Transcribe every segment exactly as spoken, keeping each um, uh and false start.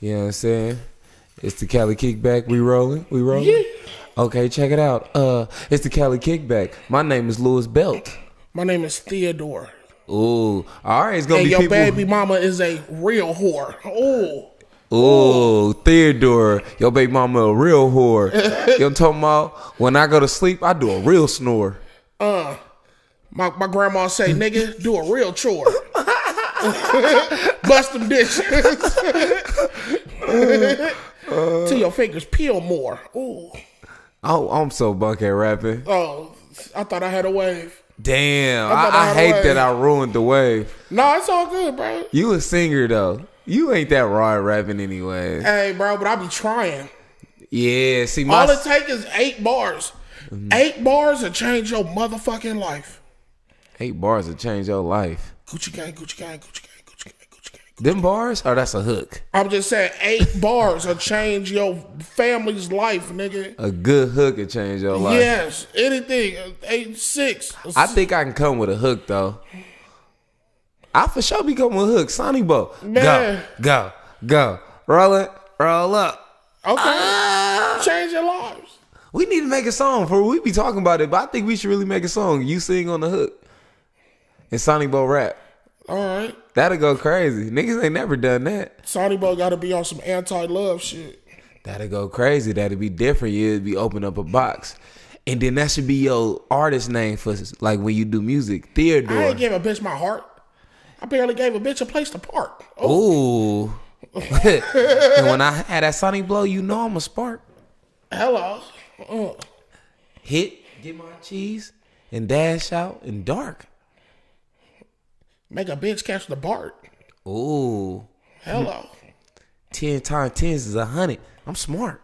You know what I'm saying? It's the Cali Kickback. We rolling? We rolling? Yeah. Okay, check it out. Uh, it's the Cali Kickback. My name is Louis Belt. My name is Theodore. Ooh, all right. It's gonna and be your people. baby mama is a real whore. Oh. Ooh, Theodore, your baby mama a real whore. You know what I'm talking about? When I go to sleep, I do a real snore. Uh, my my grandma say, nigga, do a real chore. Bust them dishes. uh, Till your fingers peel more. Ooh. Oh, I'm so bunk at rapping. Oh, I thought I had a wave. Damn, I, I, I, I hate that I ruined the wave. No, it's all good, bro. You a singer though. You ain't that raw at rapping anyway. Hey, bro, but I be trying. Yeah, see, my all it take is eight bars. Mm-hmm. Eight bars to change your motherfucking life. Eight bars to change your life. Gucci gang, Gucci gang, Gucci gang, Gucci gang, Gucci gang. Gucci Them bars? Or that's a hook? I'm just saying, eight bars will change your family's life, nigga. A good hook will change your life. Yes, anything. Eight, six. I think I can come with a hook though. I for sure be coming with a hook. Sonny Bo. Go, go, go. Roll it, roll up. Okay. Uh, change your lives. We need to make a song for we be talking about it, but I think we should really make a song. You sing on the hook. And Sonny Bo rap. All right. That'll go crazy. Niggas ain't never done that. Sonny Bo gotta be on some anti-love shit. That'll go crazy. That'll be different. You'd be open up a box. And then that should be your artist name for like when you do music. Theodore. I ain't give a bitch my heart. I barely gave a bitch a place to park. Oh. Ooh. And when I had that Sonny Blow, you know I'm a spark. Hello. Uh. Hit, get my cheese, and dash out in dark. Make a bitch catch the Bart. Ooh. Hello. Ten times tens is a hundred. I'm smart.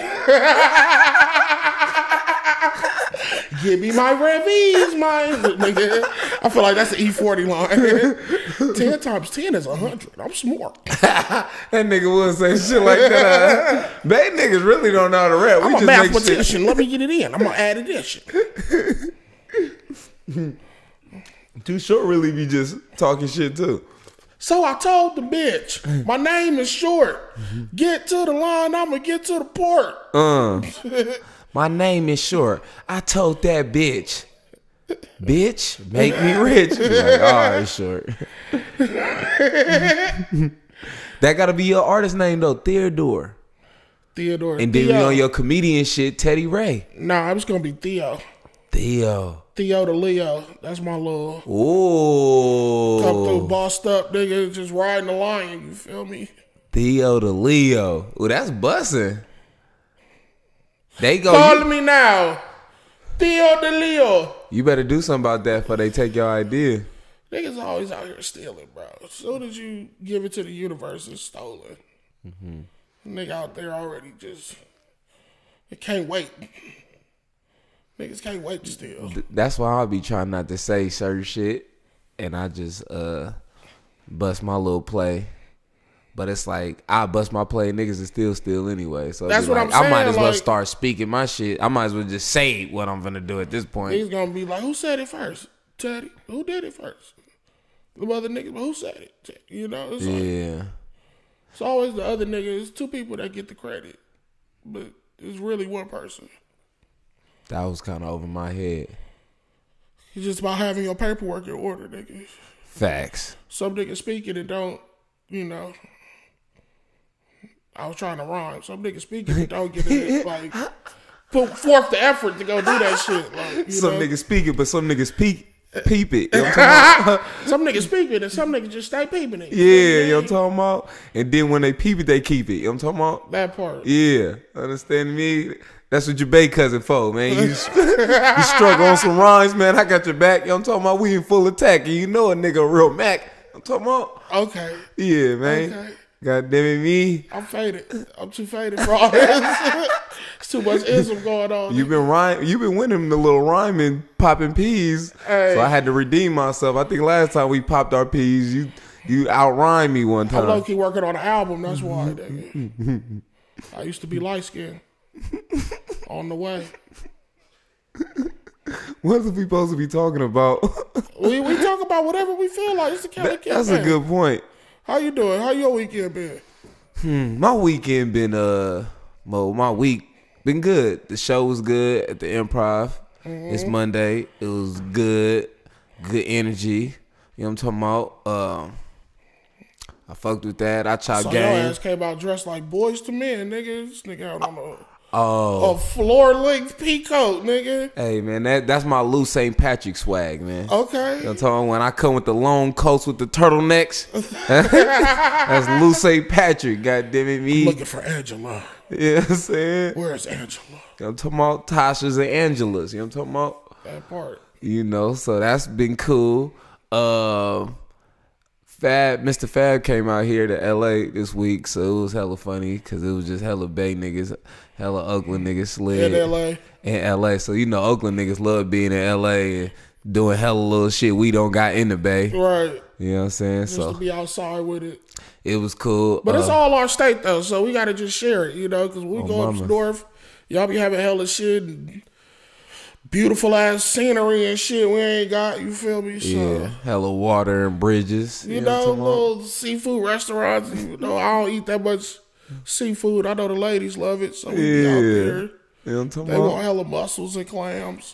Give me my revies, my nigga. I feel like that's the E forty line. ten times ten is a hundred. I'm smart. That nigga would say shit like that. Uh, they niggas really don't know how to rap. We I'm just a mathematician. Let me get it in. I'm gonna add addition. Too Short really be just talking shit too. So I told the bitch, my name is Short. Get to the line, I'ma get to the port. Uh, my name is Short. I told that bitch, bitch, make me rich. Like, all right, Short. That gotta be your artist name though, Theodore. Theodore. And then Theo. you on your comedian shit, Teddy Ray. Nah, I'm just gonna be Theo. Theo. Theo the Leo. That's my little. Ooh. Come through, bossed up nigga, just riding the lion. You feel me? Theo the Leo. Ooh, that's bussin'. They go. Calling you, me now. Theo the Leo. You better do something about that before they take your idea. Niggas always out here stealing, bro. As soon as you give it to the universe, it's stolen. Mm-hmm. Nigga out there already just, it can't wait. Niggas can't wait to steal. That's why I'll be trying not to say certain shit, and I just uh bust my little play. But it's like I bust my play, niggas is still steal anyway. So that's what like, I'm saying. I might as well like, start speaking my shit. I might as well just say what I'm gonna do at this point. He's gonna be like, who said it first? Teddy. Who did it first? The other niggas, who said it? You know? It's yeah. Like, it's always the other niggas. It's two people that get the credit, but it's really one person. That was kind of over my head. It's just about having your paperwork in order, nigga. Facts. Some niggas speaking and don't, you know. I was trying to rhyme. Some niggas speaking and don't get it. Like, put forth the effort to go do that shit. Like, you some know? niggas speaking, but some niggas peek. Peep it. You know what I'm talking about? Some niggas peeping and some niggas just stay peeping it. Yeah, you know what I'm talking about? And then when they peep it, they keep it. You know what I'm talking about? That part. Yeah. Understand me? That's what your bae cousin for, man. You, you struggle on some rhymes, man. I got your back. You know what I'm talking about? We in full attack. And you know a nigga a real Mac. I'm talking about? Okay. Yeah, man. Okay. God damn it, me. I'm faded. I'm too faded for all this. It's too much ism going on. You've been rhyme, You've been winning the little rhyming, popping peas. Hey. So I had to redeem myself. I think last time we popped our peas, you you out rhymed me one time. I'm low key working on an album. That's why. I used to be light skinned. On the way. What are we supposed to be talking about? we we talk about whatever we feel like. It's the Cali Kickback. That's a good point. How you doing? How your weekend been? Hmm, my weekend been uh, well, my week been good. The show was good at the Improv. Mm-hmm. It's Monday. It was good, good energy. You know what I'm talking about? Um, I fucked with that. I chopped so game. Your ass came out dressed like boys to men, nigga. This nigga out on a, oh. a floor length peacoat, nigga. Hey man, that that's my Lou Saint Patrick swag, man. Okay. You know what I'm talking about? When I come with the long coats with the turtlenecks, that's Lou Saint Patrick. God damn it, me. I'm looking for Angela. You know what I'm saying? Where's Angela? You know what I'm talking about? Tasha's and Angela's. You know what I'm talking about? That part. You know, so that's been cool. Uh, Fab, Mister Fab came out here to L A this week, so it was hella funny because it was just hella Bay niggas, hella Oakland niggas slid. In L A? In L A. So, you know, Oakland niggas love being in L A and doing hella little shit we don't got in the Bay. Right. You know what I'm saying? Just so to be outside with it. It was cool. But uh, it's all our state, though, so we got to just share it, you know, because we oh, go mama. up north, y'all be having hella shit and beautiful ass scenery and shit we ain't got, you feel me? So, yeah, hella water and bridges. You, you know, know little seafood restaurants. You know, I don't eat that much seafood. I know the ladies love it, so we yeah. be out there. You know what I'm talking they about? want hella mussels and clams.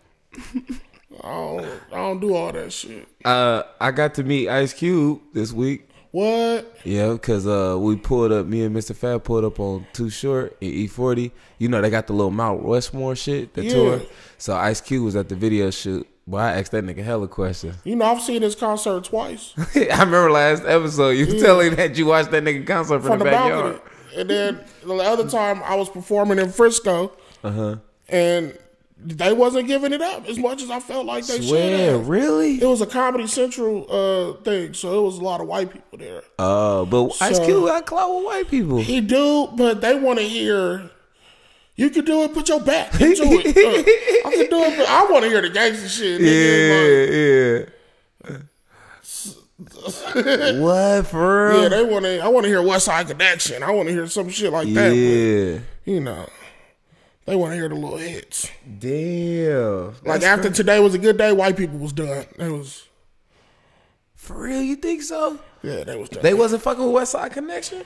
I don't, I don't do all that shit. Uh, I got to meet Ice Cube this week. What? Yeah, because uh, we pulled up, me and Mister Fab pulled up on Too Short in E forty. You know, they got the little Mount Westmore shit, the Yeah. tour. So Ice Cube was at the video shoot. Boy, I asked that nigga hella questions. You know, I've seen this concert twice. I remember last episode, you Yeah. telling that you watched that nigga concert from, From the, the backyard. balcony. And then the other time I was performing in Frisco. Uh-huh. And they wasn't giving it up as much as I felt like they Swear, should have. really? It was a Comedy Central uh, thing, so it was a lot of white people there. Uh, but Ice So- Cube got clout with white people. He do, but they want to hear, you can do it, put your back into it. Uh, I can do it, but I want to hear the gangster shit. Nigga. Yeah, yeah. What, for real? Yeah, they want to, I want to hear West Side Connection. I want to hear some shit like that. Yeah. But, you know, they want to hear the little hits. Damn. Like That's after crazy. Today Was a Good Day, white people was done. It was, For real, you think so? yeah, they was done. They wasn't fucking with West Side Connection?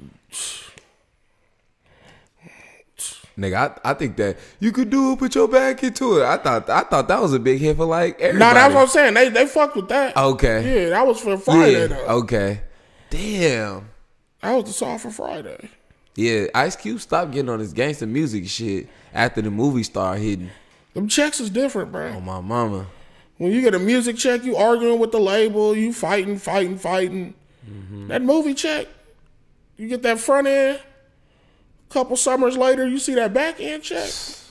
Nigga, I, I think that you could do it, put your back into it. I thought I thought that was a big hit for like everybody. No, that's what I'm saying. They they fucked with that. Okay. Yeah, that was for Friday Yeah, though. okay. Damn. That was the song for Friday. Yeah, Ice Cube stopped getting on his gangster music shit after the movie started hitting. Them checks is different, bro. Oh, my mama. When you get a music check, you arguing with the label, you fighting, fighting, fighting. Mm-hmm. That movie check, you get that front end. A couple summers later, you see that back end check.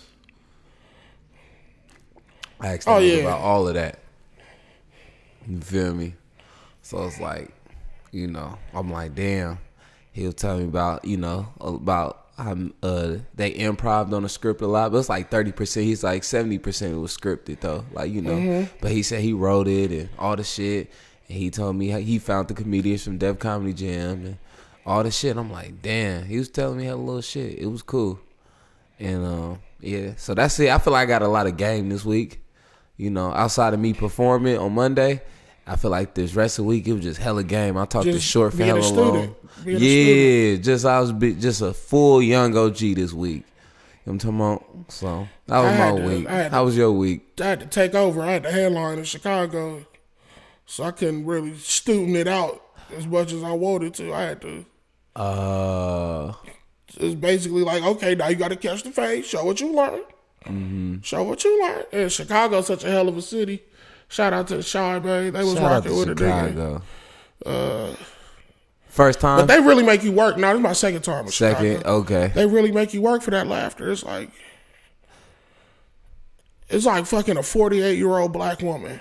I asked Oh, him yeah. about all of that. You feel me? So it's like, you know, I'm like, damn. He'll tell me about, you know, about how uh, they improv'd on the script a lot. But it's like thirty percent. He's like seventy percent was scripted, though. Like, you know. Mm-hmm. But he said he wrote it and all the shit. And he told me how he found the comedians from Def Comedy Jam and all the shit. I'm like, damn. He was telling me how a little shit. It was cool. And, uh, yeah. So that's it. I feel like I got a lot of game this week. You know, outside of me performing on Monday, I feel like this rest of the week, it was just hella game. I talked to Just Short for being a hella student. long. Being a Yeah, just I was be, just a full young O G this week. You know what I'm talking about? So that was I my had to- week. I had to- How was your week? I had to take over. I had the headline in Chicago. So I couldn't really student it out as much as I wanted to. I had to. Uh, It's basically like, okay, now you got to catch the fade. Show what you learned. Mm-hmm. Show what you learned. And Chicago's such a hell of a city. Shout out to the Shy Bay. They was shout out rocking to with it. nigga. Chicago. Uh, First time? but they really make you work. No, this is my second time in Second, Chicago. okay. They really make you work for that laughter. It's like, it's like fucking a forty-eight-year-old black woman.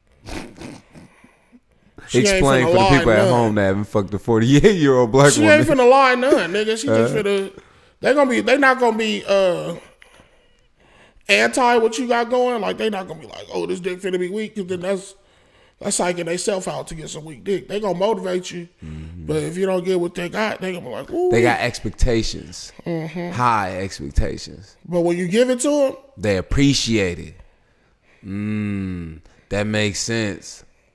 She ain't Explain finna for the lie people at none. home that haven't fucked a forty-eight-year-old black She woman. ain't finna lie none, nigga. She just Uh. finna. They gonna be. They not gonna be uh anti what you got going. Like they not gonna be like, oh, this dick finna be weak, because then that's that's psyching they self out to get some weak dick. They gonna motivate you, mm-hmm. but if you don't get what they got, they gonna be like, ooh. They got expectations, Mm-hmm. high expectations. But when you give it to them, They appreciate it. Mm, that makes sense.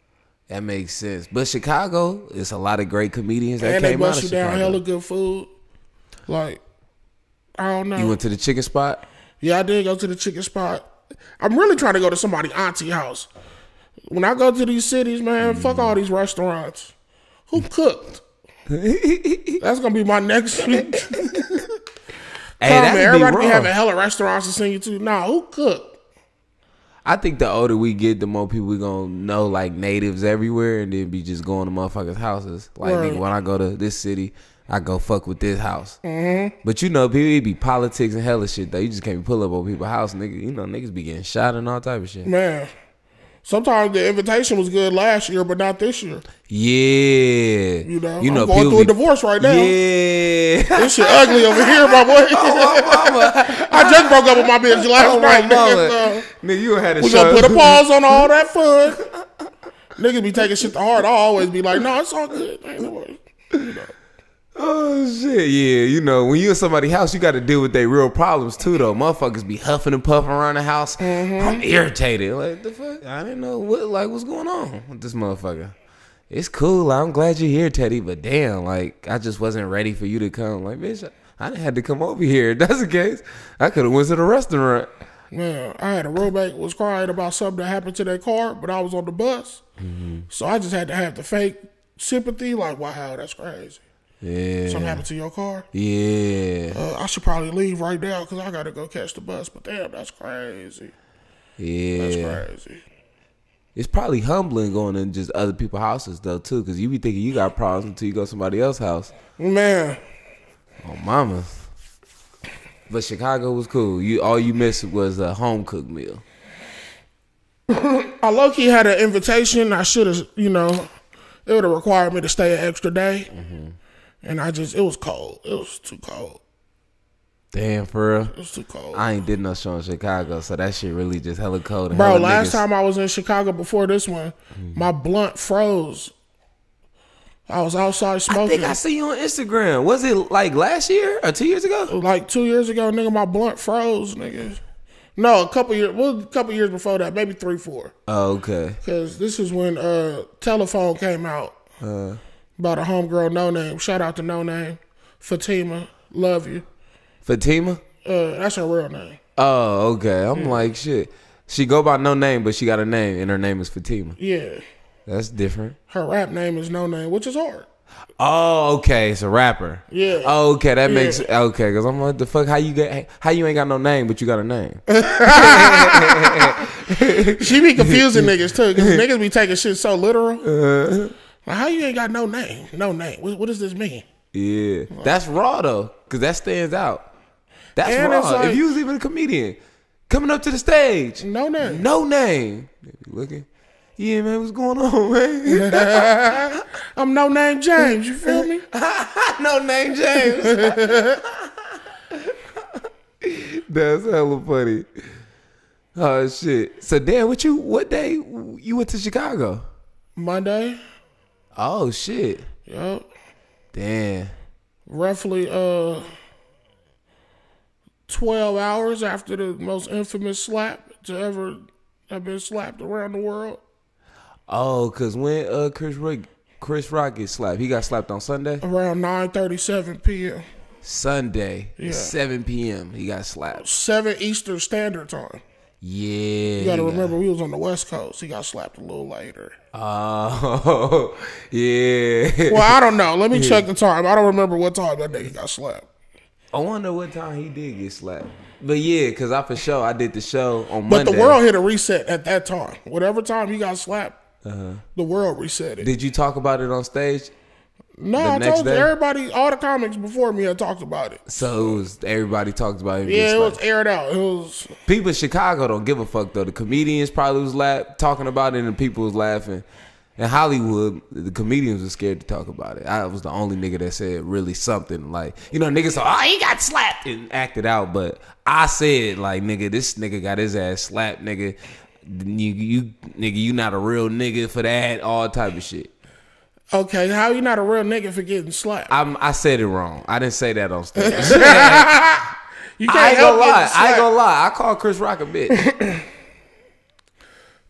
That makes sense. But Chicago, it's a lot of great comedians that and came they out bust of you Chicago. down hella good food. Like, I don't know. You went to the chicken spot? Yeah, I did go to the chicken spot. I'm really trying to go to somebody's auntie house. When I go to these cities, man, mm. fuck all these restaurants. Who cooked? That's gonna be my next week. Hey, Come, man, everybody be, be having hella restaurants to send you to. Nah, who cooked? I think the older we get, the more people we gonna know like natives everywhere, and then be just going to motherfuckers' houses. Like right. nigga, when I go to this city, I go fuck with this house. Mm-hmm. But you know, people it be politics and hella shit though. You just can't pull up on people's house, nigga. You know, niggas be getting shot and all type of shit. Man. Sometimes the invitation was good last year, but not this year. Yeah. You know, you know I'm going through be, a divorce right now. Yeah. This shit ugly over here, my boy. Oh, my mama. I just broke up with my bitch last oh, night. My Nigga, so nigga, you had a we show. gonna put a pause on all that fun. Niggas be taking shit to heart. I always be like, no, it's all good. Ain't no worries. You know. Oh shit, yeah. You know, when you in somebody's house, you got to deal with their real problems too, though. Motherfuckers be huffing and puffing around the house. Mm-hmm. I'm irritated. Like the fuck? I didn't know what like what's going on with this motherfucker. It's cool. I'm glad you're here, Teddy. But damn, like I just wasn't ready for you to come. Like bitch, I, I didn't have to come over here. If that's the case, I could have went to the restaurant. Man, I had a roommate was crying about something that happened to their car, but I was on the bus, mm-hmm. so I just had to have the fake sympathy. Like, wow, that's crazy. Yeah. Something happened to your car? Yeah. Uh, I should probably leave right now because I got to go catch the bus. But damn, that's crazy. Yeah. That's crazy. It's probably humbling going in just other people's houses, though, too, because you be thinking you got problems until you go to somebody else's house. Man. Oh, mama. But Chicago was cool. You All you missed was a home-cooked meal. I low-key had an invitation. I should have, you know, it would have required me to stay an extra day. Mm-hmm. And I just, it was cold. It was too cold. Damn, for real? It was too cold. I ain't did no show in Chicago, so that shit really just hella cold. And Bro, hella last niggas. time I was in Chicago before this one, mm-hmm. my blunt froze. I was outside smoking. I think I see you on Instagram. Was it like last year or two years ago? Like two years ago, nigga, my blunt froze, nigga. No, a couple years, well, a couple years before that, maybe three, four. Oh, okay. Because this is when uh, telephone came out. Uh About a homegirl, No Name. Shout out to No Name. Fatima. Love you. Fatima? Uh, that's her real name. Oh, okay. I'm yeah. like, shit. She go by No Name, but she got a name, and her name is Fatima. Yeah. That's different. Her rap name is No Name, which is hard. Oh, okay. It's a rapper. Yeah. Oh, okay. That yeah. makes okay. Because I'm like, the fuck? How you get? How you ain't got no name, but you got a name? She be confusing niggas too, because niggas be taking shit so literal. Uh, like, how you ain't got no name? No name. What, what does this mean? Yeah, that's raw though, because that stands out. That's and raw. like, if you was even a comedian coming up to the stage, no name, no name, looking. Yeah, man, what's going on, man? I'm No Name James. You feel me? No Name James. That's hella funny. Oh shit. So Dan, what you? What day you went to Chicago? Monday. Oh shit. Yep. Damn. Roughly uh twelve hours after the most infamous slap to ever have been slapped around the world. Oh, cause when uh Chris Rock, Chris Rock get slapped, he got slapped on Sunday? Around nine thirty-seven p.m. Sunday. Yeah. seven p.m. he got slapped. seven Eastern Standard Time. Yeah. You gotta remember got... we was on the West Coast. He got slapped a little later. Oh, yeah. Well, I don't know. Let me check the time. I don't remember what time that nigga got slapped. I wonder what time he did get slapped. But yeah, because I for sure, I did the show on but Monday. But the world hit a reset at that time. Whatever time he got slapped, uh-huh. the world reset it. Did you talk about it on stage? No, I told you, everybody, all the comics before me had talked about it. So it was, everybody talked about it. Yeah, it was aired out. It was people in Chicago don't give a fuck though. The comedians probably was laugh, talking about it, and people was laughing. In Hollywood, the comedians were scared to talk about it. I was the only nigga that said really something like, you know, niggas said, oh, he got slapped and acted out. But I said, like, nigga, this nigga got his ass slapped, nigga. You, you nigga, you not a real nigga for that, all type of shit. Okay, how you not a real nigga for getting slapped? I'm, I said it wrong. I didn't say that on stage. You can't I ain't help gonna lie. slapped. I ain't gonna lie. I called Chris Rock a bitch.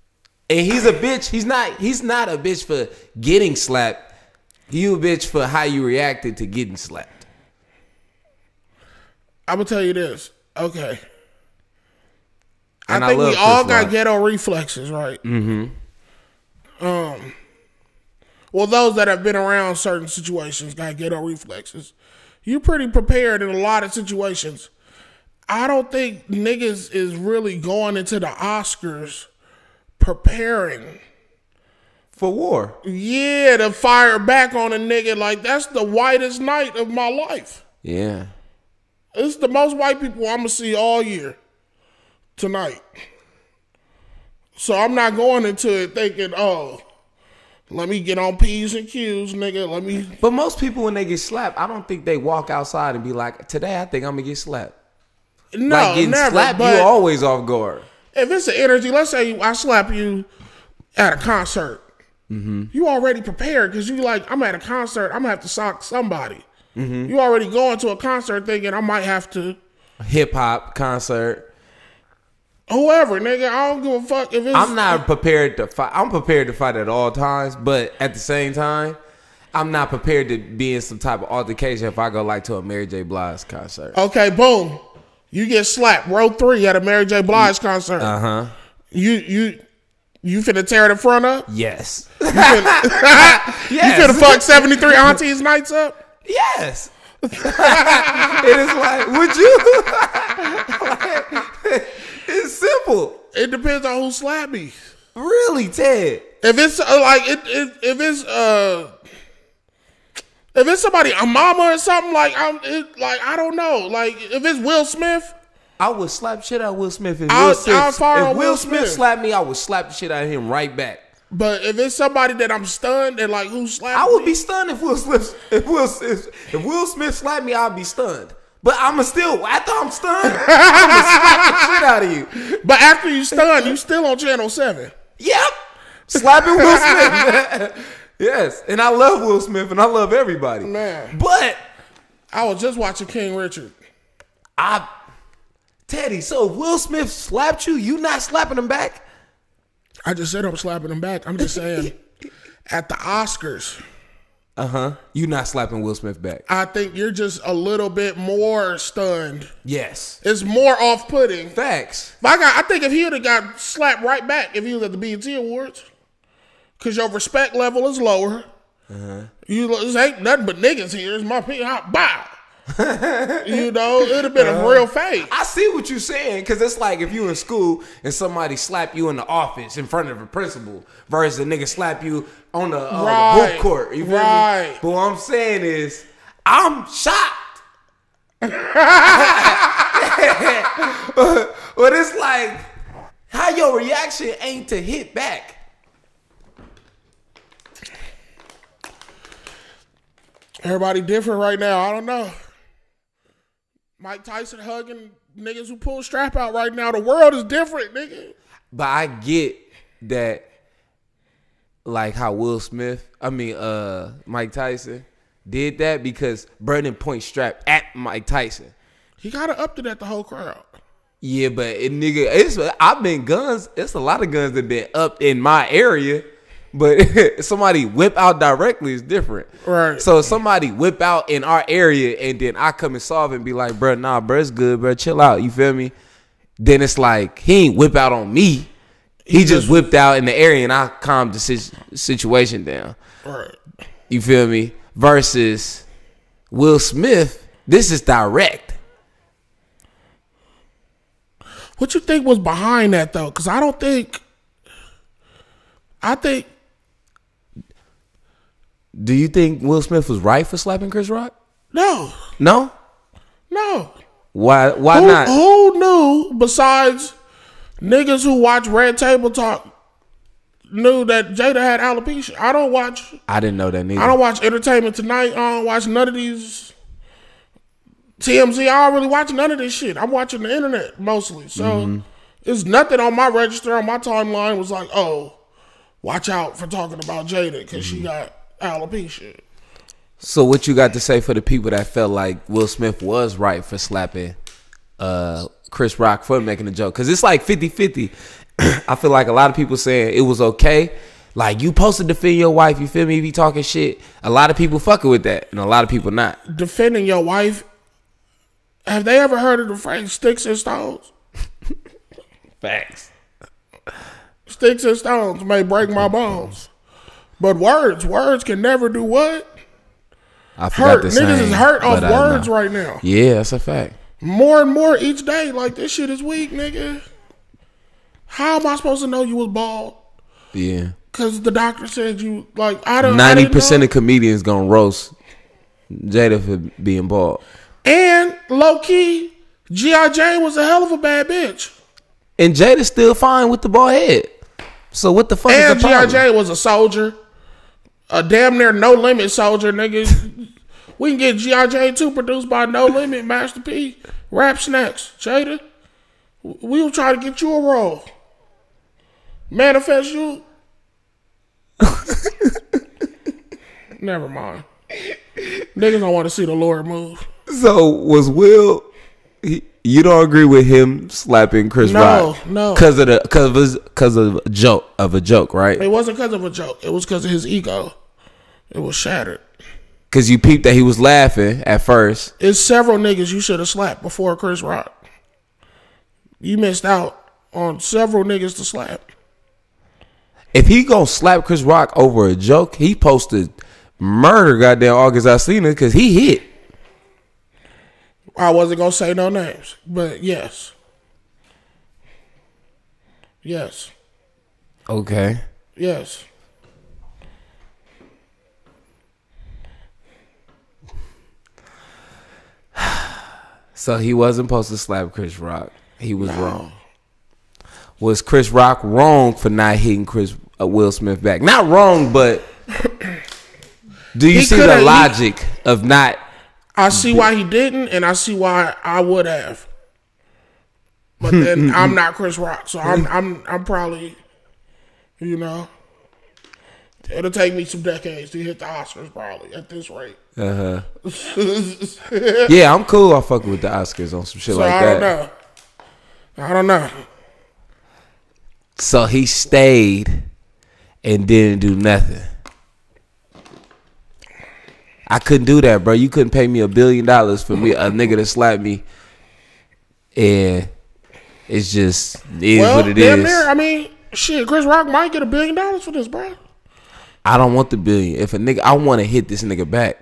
And he's a bitch. He's not. He's not a bitch for getting slapped. You a bitch for how you reacted to getting slapped. I'm gonna tell you this. Okay. And I think I we love all Chris got Rock. ghetto reflexes, right? Mm-hmm. Um. Well, those that have been around certain situations got ghetto reflexes. You're pretty prepared in a lot of situations. I don't think niggas is really going into the Oscars preparing For war. Yeah, to fire back on a nigga. Like, that's the whitest night of my life. Yeah. It's the most white people I'm going to see all year tonight. So I'm not going into it thinking, oh, let me get on P's and Q's, nigga. Let me. But most people, when they get slapped, I don't think they walk outside and be like, today I think I'm going to get slapped. No, like getting never. slapped, But you always off guard. if it's an energy, let's say I slap you at a concert. Mm-hmm. You already prepared because you like, I'm at a concert. I'm going to have to sock somebody. Mm-hmm. You already going to a concert thinking I might have to. Hip hop concert. Whoever, nigga, I don't give a fuck if it's. I'm not prepared to fight. I'm prepared to fight at all times, but at the same time, I'm not prepared to be in some type of altercation if I go like to a Mary J. Blige concert. Okay, boom. You get slapped, row three at a Mary J. Blige concert. Uh huh. You you you finna tear the front up? Yes. You finna, Yes. you finna fuck seventy-three aunties nights up? Yes. It is like, would you? It's simple. It depends on who slapped me. Really, Ted? If it's uh, like it, if if it's uh if it's somebody a mama or something like I'm it, like I don't know like if it's Will Smith, I would slap shit out of Will Smith. If I'll- Will Smith, I'll fire if on Will Will Smith, Smith. slapped me, I would slap the shit out of him right back. but if it's somebody that I'm stunned and like who slapped I would me, be stunned if Will Smith if Will if, if Will Smith slapped me, I'd be stunned. But I'ma still after I'm stunned, I'ma slap the shit out of you. but after you stunned, you still on channel seven. Yep, slapping Will Smith. Yes, and I love Will Smith and I love everybody. Man. But I was just watching King Richard. I, Teddy. So if Will Smith slapped you, you not slapping him back? I just said I'm slapping him back. I'm just saying at the Oscars, Uh huh. You not slapping Will Smith back? I think you're just a little bit more stunned. Yes. It's more off-putting. Facts. But I, got, I think if he would have got slapped right back if he was at the B E T Awards, because your respect level is lower. Uh-huh. You this ain't nothing but niggas here. It's my P. Bow. You know, it would have been uh, a real fake. I see what you're saying, because it's like if you in school and somebody slap you in the office in front of a principal versus a nigga slap you on the, uh, right. the hoop court. You feel right. me? But what I'm saying is, I'm shocked. But it's like, how your reaction ain't to hit back. Everybody different right now. I don't know. Mike Tyson hugging niggas who pull strap out right now. The world is different, nigga. But I get that, like how Will Smith, I mean, uh, Mike Tyson did that because Brandon point strap at Mike Tyson. He got to upped it at the whole crowd. Yeah, but it, nigga, it's I've been guns. It's a lot of guns that been up in my area. But somebody whip out directly is different. Right. So if somebody whip out in our area and then I come and solve it and be like, bro, nah, bro, it's good, bro. Chill out. You feel me? Then it's like, he ain't whip out on me. He, he just, just whipped out in the area and I calmed the si- situation down. Right. You feel me? Versus Will Smith, this is direct. What you think was behind that, though? Because I don't think, I think, Do you think Will Smith was right for slapping Chris Rock? no. No? No. Why Why who, not? Who knew, besides niggas who watch Red Table Talk, knew that Jada had alopecia? I don't watch. I didn't know that neither. I don't watch Entertainment Tonight. I don't watch none of these T M Z. I don't really watch none of this shit. I'm watching the internet mostly. So mm-hmm. There's nothing on my register, on my timeline was like, oh, watch out for talking about Jada because mm-hmm. she got alopecia. So what you got to say for the people that felt like Will Smith was right for slapping uh, Chris Rock for making a joke? Because it's like fifty-fifty. I feel like a lot of people saying it was okay. Like, you supposed to defend your wife, you feel me, if you talking shit. A lot of people fucking with that, and a lot of people not. Defending your wife, have they ever heard of the phrase sticks and stones? Facts. Sticks and stones may break my bones. But words, words can never do what? I forgot hurt. the Niggas saying, is hurt off but words right now. Yeah, that's a fact. More and more each day. Like, this shit is weak, nigga. How am I supposed to know you was bald? Yeah. Because the doctor said you, like, I don't ninety percent of comedians gonna roast Jada for being bald. And, low-key, G I. Jane was a hell of a bad bitch. And Jada's still fine with the bald head. So what the fuck and is the problem? G I. Jane was a soldier. A damn near No Limit soldier, nigga. We can get G I. Jane two produced by No Limit, Master P. Rap Snacks. Jada, we will try to get you a role. Manifest you. Never mind. Niggas don't want to see the Lord move. So was Will? He, you don't agree with him slapping Chris no, Rock? No, no, because of the because of because of a joke of a joke, right? It wasn't because of a joke. It was because of his ego. It was shattered. Because you peeped that he was laughing at first. It's several niggas you should have slapped before Chris Rock. You missed out on several niggas to slap. If he gonna slap Chris Rock over a joke, he posted murder goddamn August Alsina because he hit. I wasn't gonna say no names, but yes. Yes. Okay. Yes. So he wasn't supposed to slap Chris Rock. He was no. wrong. Was Chris Rock wrong for not hitting Chris uh, Will Smith back? Not wrong, but do you he see the logic he, of not? I see why he didn't, and I see why I would have. But then I'm not Chris Rock, so I'm I'm I'm probably, you know, it'll take me some decades to hit the Oscars probably at this rate. Uh huh. Yeah, I'm cool. I fuck with the Oscars on some shit so like I that. I don't know. I don't know. So he stayed and didn't do nothing. I couldn't do that, bro. You couldn't pay me a billion dollars for me a nigga to slap me, and it's just it is well, what it damn is. Near, I mean, shit. Chris Rock might get a billion dollars for this, bro. I don't want the billion. If a nigga, I want to hit this nigga back.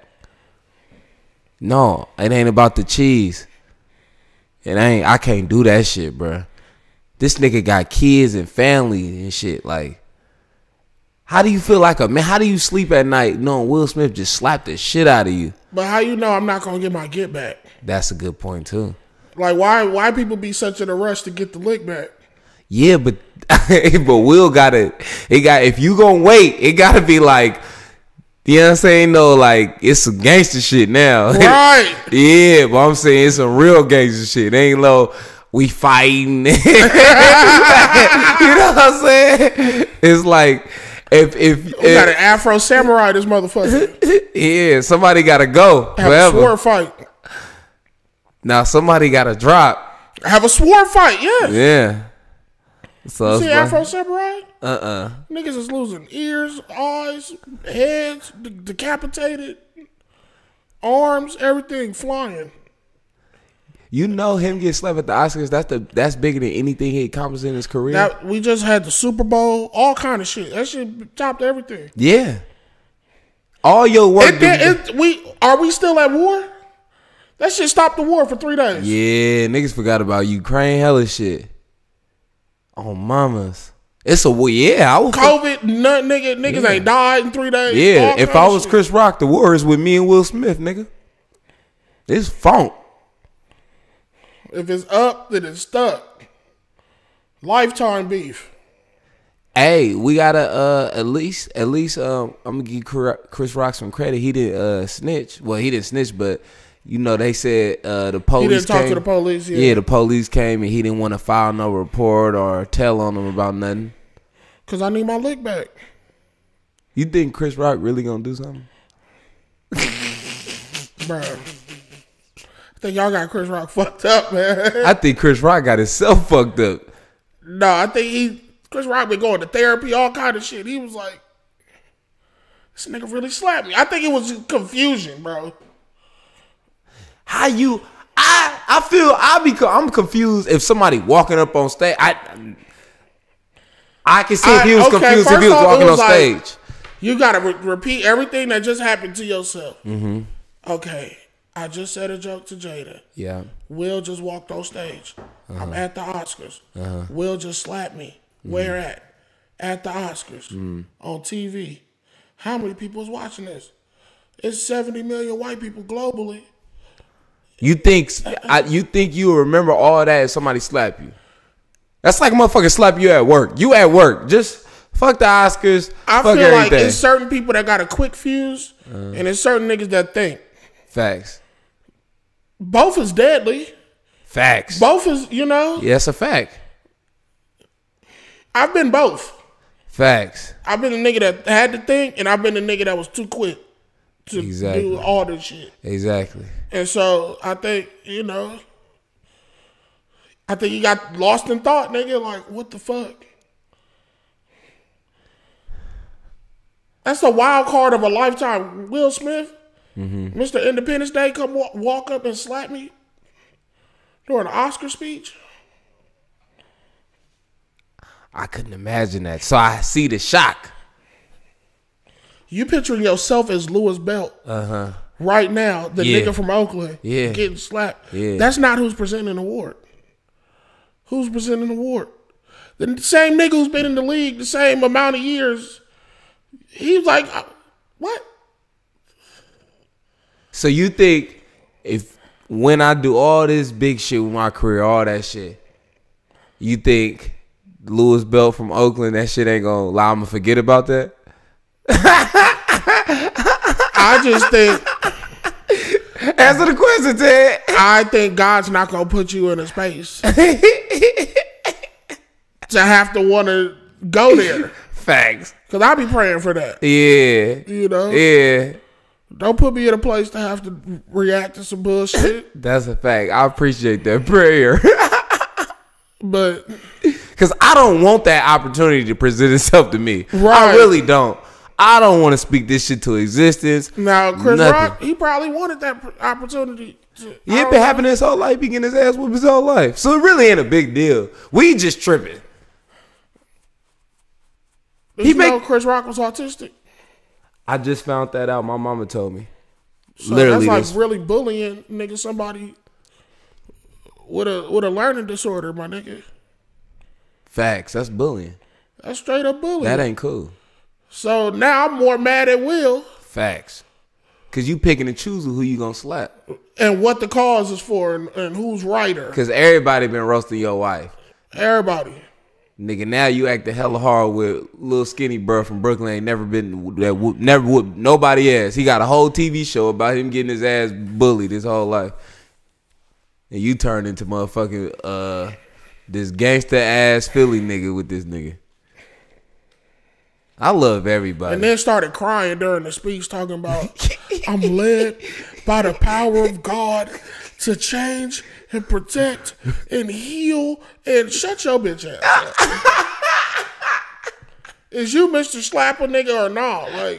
No, it ain't about the cheese. It ain't. I can't do that shit, bro. This nigga got kids and family and shit. Like, how do you feel like a man? How do you sleep at night knowing Will Smith just slapped the shit out of you? But how you know I'm not gonna get my get back? That's a good point too. Like, why? Why people be such in a rush to get the lick back? Yeah, but but Will gotta. It got. If you gonna wait, it gotta be like. You know what I'm saying? No, like, it's some gangster shit now. Right. Yeah, but I'm saying it's some real gangster shit. It ain't low, we fighting. You know what I'm saying? It's like, if... if we if, got an Afro samurai, this motherfucker. Yeah, somebody gotta go. Have forever. a sword fight. Now, somebody gotta drop. Have a sword fight, yes. Yeah. So you see Afro Samurai? Uh-uh. Niggas is losing ears, eyes, heads, de- decapitated, arms, everything flying. You know him get slapped at the Oscars, that's the that's bigger than anything he accomplished in his career. That, we just had the Super Bowl, all kind of shit. That shit topped everything. Yeah. All your work. It, it, it, we Are we still at war? That shit stopped the war for three days. Yeah, niggas forgot about Ukraine hella shit. Oh, mamas. It's a war. Yeah, I was. COVID, nut, nigga, niggas yeah. ain't died in three days. Yeah, if I was shit. Chris Rock, the war is with me and Will Smith, nigga. It's funk. If it's up, then it's stuck. Lifetime beef. Hey, we gotta uh, at least, at least, um, I'm gonna give Chris Rock some credit. He didn't uh, snitch. Well, he didn't snitch, but. You know, they said uh, the police. He didn't talk came. to the police. Yeah. yeah, the police came and he didn't want to file no report or tell on them about nothing. Cause I need my lick back. You think Chris Rock really gonna do something? Bro, I think y'all got Chris Rock fucked up, man. I think Chris Rock got himself fucked up. No, I think he Chris Rock been going to therapy, all kind of shit. He was like, this nigga really slapped me. I think it was confusion, bro. How you? I I feel I be I'm confused if somebody walking up on stage. I I can see if he was I, okay, confused if he was walking was on like, stage. You gotta re- repeat everything that just happened to yourself. Mm-hmm. Okay, I just said a joke to Jada. Yeah. Will just walked on stage. Uh-huh. I'm at the Oscars. Uh-huh. Will just slapped me. Mm-hmm. Where at? At the Oscars. Mm-hmm. On T V. How many people is watching this? It's seventy million white people globally. You think I, you think you remember all that if somebody slap you? That's like a motherfucker slap you at work. You at work. Just fuck the Oscars. I fuck feel everything. like it's certain people that got a quick fuse, uh, and it's certain niggas that think. Facts. Both is deadly. Facts. Both is, you know. Yeah, that's a fact. I've been both. Facts. I've been a nigga that had to think, and I've been a nigga that was too quick to exactly. do all this shit. Exactly. And so I think, you know, I think you got lost in thought, nigga. Like, what the fuck? That's a wild card of a lifetime. Will Smith, mm-hmm. Mister Independence Day, come walk, walk up and slap me during an Oscar speech. I couldn't imagine that. So I see the shock. You picturing yourself as Louis Belt uh-huh. right now, the yeah. nigga from Oakland yeah. getting slapped. Yeah. That's not who's presenting an award. Who's presenting an award? The same nigga who's been in the league the same amount of years. He's like, what? So you think if when I do all this big shit with my career, all that shit, you think Louis Belt from Oakland, that shit ain't gonna allow him to forget about that? I just think. Answer the question, Ted. I think God's not gonna put you in a space to have to want to go there. Facts. Cause I be praying for that. Yeah. You know. Yeah. Don't put me in a place to have to react to some bullshit. That's a fact. I appreciate that prayer. But because I don't want that opportunity to present itself to me. Right. I really don't. I don't want to speak this shit to existence. Now, Chris Nothing. Rock, he probably wanted that opportunity. To, yeah, it been happening his whole life. He getting his ass whooped his whole life. So it really ain't a big deal. We just tripping. Did he you make, know Chris Rock was autistic? I just found that out. My mama told me. So Literally, that's like this. really bullying, nigga. Somebody with a with a learning disorder, my nigga. Facts. That's bullying. That's straight up bullying. That ain't cool. So now I'm more mad at Will. Facts. Cause you picking and choosing who you gonna slap. And what the cause is for and, and who's righter. Cause everybody been roasting your wife. Everybody. Nigga, now you acting hella hard with little skinny bro from Brooklyn. Ain't never been that would never would nobody else. He got a whole T V show about him getting his ass bullied his whole life. And you turn into motherfucking uh this gangster ass Philly nigga with this nigga. I love everybody. And then started crying during the speech talking about I'm led by the power of God to change and protect and heal and shut your bitch ass. Is you Mister Slapper nigga or not? Like,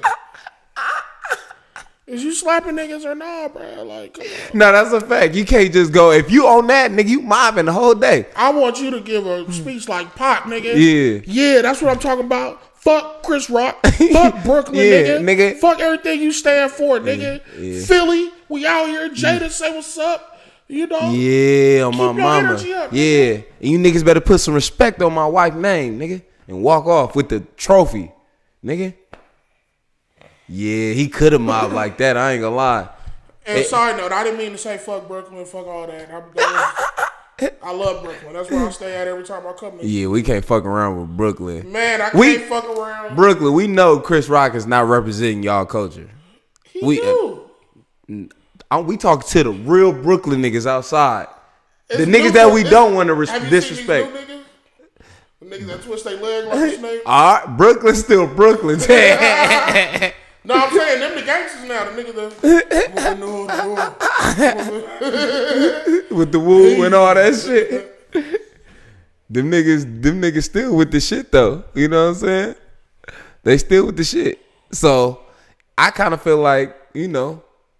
is you slapping niggas or not, bro? Like, come on. No, that's a fact. You can't just go, if you on that, nigga, you mobbing the whole day. I want you to give a speech like Pop, nigga. Yeah. Yeah, that's what I'm talking about. Fuck Chris Rock. Fuck Brooklyn, yeah, nigga. nigga. Fuck everything you stand for, nigga. Yeah, yeah. Philly, we out here. Jada, yeah. say what's up. You know? Yeah, on Keep my mama. Up, yeah. Nigga. And you niggas better put some respect on my wife's name, nigga. And walk off with the trophy, nigga. Yeah, he could have mobbed like that. I ain't gonna lie. And it, side note, I didn't mean to say fuck Brooklyn, fuck all that. I'm, that was, I love Brooklyn. That's where I stay at every time I come to. Yeah, we can't fuck around with Brooklyn. Man, I we, can't fuck around. Brooklyn, we know Chris Rock is not representing y'all culture. He we, do. Uh, we talk to the real Brooklyn niggas outside. It's the niggas that we it's, don't want to res- disrespect. Niggas? The niggas that twist their leg like a snake. All right, Brooklyn's still Brooklyn. No, I'm saying them the gangsters now. The niggas that with the woo and all that shit. them niggas, them niggas still with the shit though. You know what I'm saying? They still with the shit. So I kind of feel like, you know,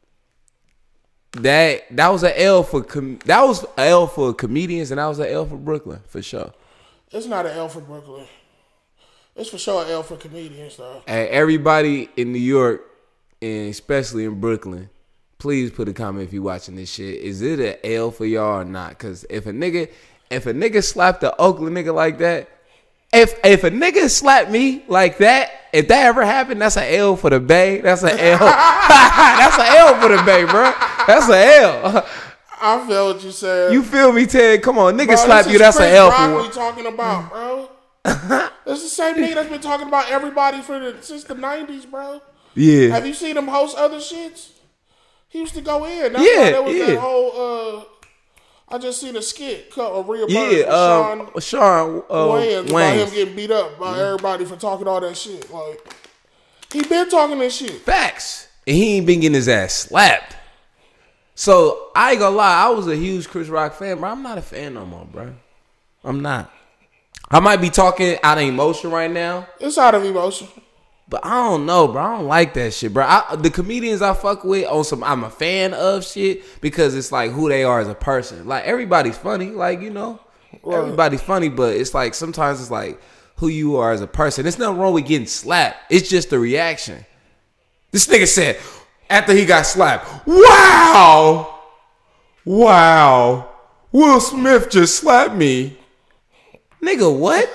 that that was an L for com- that was an L for comedians, and that was an L for Brooklyn for sure. It's not an L for Brooklyn. It's for sure an L for comedians though. And everybody in New York, and especially in Brooklyn, please put a comment if you watching this shit. Is it an L for y'all or not? Because if a nigga, if a nigga slapped the Oakland nigga like that, if if a nigga slapped me like that, if that ever happened, that's an L for the Bay. That's an L. That's an L for the Bay, bro. That's an L. I feel what you said. You feel me, Ted? Come on, nigga bro, slap you. That's Chris an L Rock for we one. talking about, bro. That's the same nigga that's been talking about everybody for the since the nineties, bro. Yeah. Have you seen him host other shits? He used to go in. That's Yeah, why there was yeah. that whole. Uh, I just seen a skit cut of Rhea Yeah, Burns with um, Sean Sean uh, Wayans about Wayans. him getting beat up by everybody for talking all that shit. Like he been talking this shit. Facts. And he ain't been getting his ass slapped. So I ain't gonna lie, I was a huge Chris Rock fan, bro. I'm not a fan no more, bro. I'm not. I might be talking out of emotion right now, It's out of emotion. but I don't know, bro. I don't like that shit, bro. I, the comedians I fuck with on some I'm a fan of shit because it's like who they are as a person. Like everybody's funny, like you know, Right. everybody's funny, but it's like sometimes it's like who you are as a person. There's nothing wrong with getting slapped. It's just the reaction. This nigga said after he got slapped, "Wow, wow, Will Smith just slapped me." Nigga, what?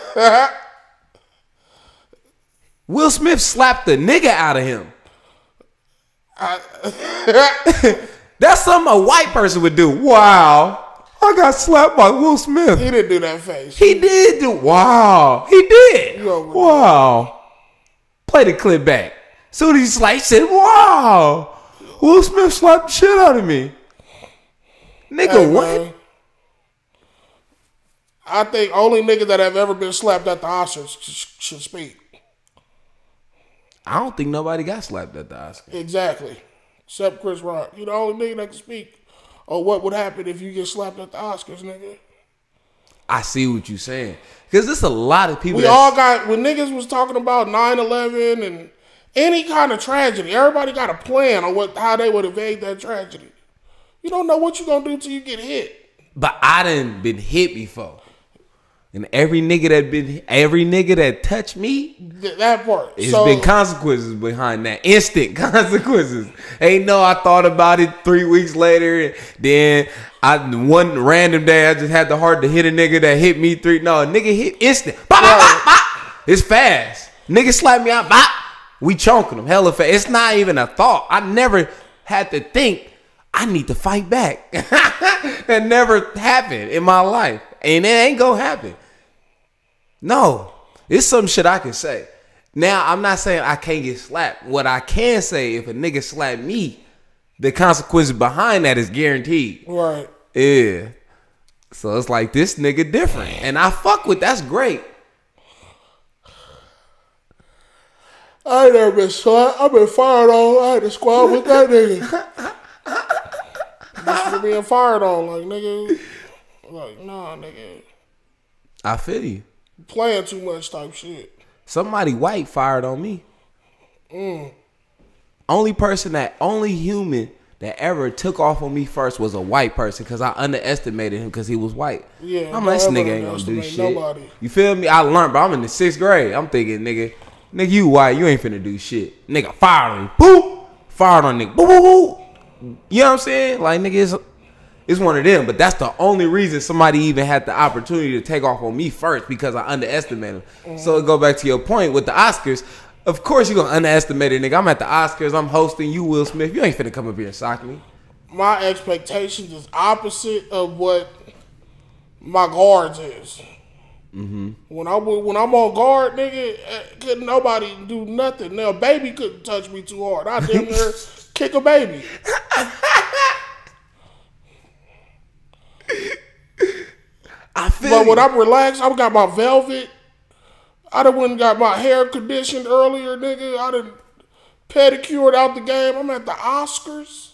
Will Smith slapped the nigga out of him. That's something a white person would do. Wow, I got slapped by Will Smith. He didn't do that face. He did do. Wow, he did. You over Wow. Play the clip back. Soon as he slapped, he said, "Wow, Will Smith slapped the shit out of me." Nigga, Hey, what? man. I think only niggas that have ever been slapped at the Oscars sh- should speak. I don't think nobody got slapped at the Oscars. Exactly. Except Chris Rock. You the only nigga that can speak on what would happen if you get slapped at the Oscars, nigga. I see what you're saying. Because there's a lot of people We that's- all got, when niggas was talking about nine eleven and any kind of tragedy, everybody got a plan on what how they would evade that tragedy. You don't know what you're going to do till you get hit. But I done been hit before. And every nigga that been every nigga that touched me, Th- That part. it's so, been consequences behind that. Instant consequences. Ain't no I thought about it three weeks later. And then I one random day I just had the heart to hit a nigga that hit me three. No, a nigga hit instant. Bop, bop, bop, bop. It's fast. Nigga slap me out. Bop. We chonking them hella fast. It's not even a thought. I never had to think I need to fight back. That never happened in my life. And it ain't gonna happen. No. It's some shit I can say. Now, I'm not saying I can't get slapped. What I can say, if a nigga slap me, the consequences behind that is guaranteed. Right. Yeah. So it's like this nigga different. And I fuck with that's great. I ain't never been slapped. I've been fired on. I had to squad with that nigga. Just for being fired on, like, nigga. Like, nah, nigga. I feel you. Playing too much type shit. Somebody white fired on me. Mm. Only person that, only human that ever took off on me first was a white person because I underestimated him because he was white. Yeah, I'm like, this don't ever nigga ain't gonna do underestimate shit. nobody. You feel me? I learned, but I'm in the sixth grade. I'm thinking, nigga, nigga, you white, you ain't finna do shit. Nigga fired on me. Boop! Fired on nigga. Boop, boop, boop. You know what I'm saying? Like, nigga, it's, it's one of them. But that's the only reason somebody even had the opportunity to take off on me first because I underestimated him. Mm-hmm. So it go back to your point with the Oscars. Of course you're gonna underestimate it, nigga. I'm at the Oscars. I'm hosting. You, Will Smith. You ain't finna come up here and sock me. My expectations is opposite of what my guards is. Mm-hmm. When I when I'm on guard, nigga, couldn't nobody do nothing. Now, baby couldn't touch me too hard. I damn near kick a baby. I feel. But when you. I'm relaxed, I got my velvet. I done went and got my hair conditioned earlier, nigga. I done pedicured out the game. I'm at the Oscars.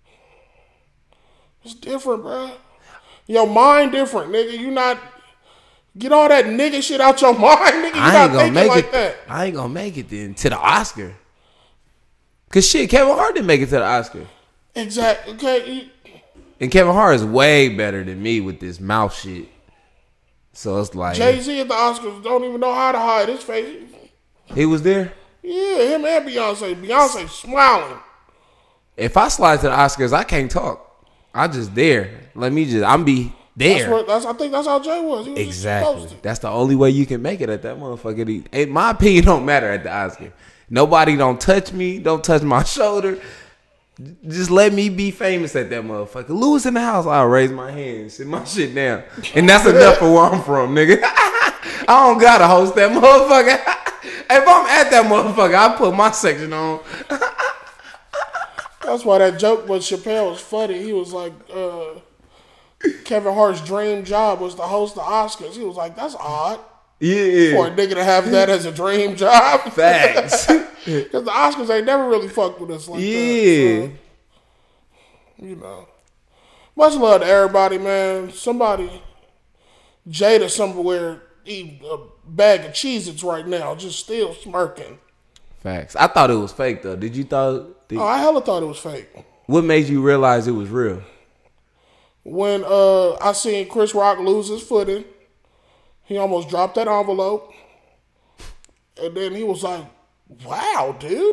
It's different, bro. Your mind different, nigga. You not Get all that nigga shit out your mind, nigga. You I ain't not gonna thinking make like it. that. I ain't gonna make it then to the Oscar. Cause shit, Kevin Hart didn't make it to the Oscar. Exactly. Okay. You, And Kevin Hart is way better than me with this mouth shit. So it's like Jay-Z at the Oscars don't even know how to hide his face. he was there. Yeah, him and Beyonce. Beyonce smiling. If I slide to the Oscars, I can't talk. I just there. Let me just. I'm be there. That's what. That's. I think that's how Jay was. He was Exactly. Just That's the only way you can make it at that motherfucker. In my opinion, don't matter at the Oscar. Nobody don't touch me. Don't touch my shoulder. Just let me be famous at that motherfucker. Lewis in the house, I'll raise my hand, sit my shit down. And that's enough for where I'm from, nigga. I don't gotta host that motherfucker. If I'm at that motherfucker, I put my section on. That's why that joke with Chappelle was funny. He was like, uh, Kevin Hart's dream job was to host the Oscars. He was like, that's odd. Yeah. For a nigga to have that as a dream job. Facts. Because the Oscars ain't never really fucked with us like Yeah. that. So, you know. Much love to everybody, man. Somebody, Jada somewhere, eating a bag of Cheez-Its right now, just still smirking. Facts. I thought it was fake, though. Did you thought... Did, Oh, I hella thought it was fake. what made you realize it was real? When uh, I seen Chris Rock lose his footing, he almost dropped that envelope. And then he was like, wow, dude.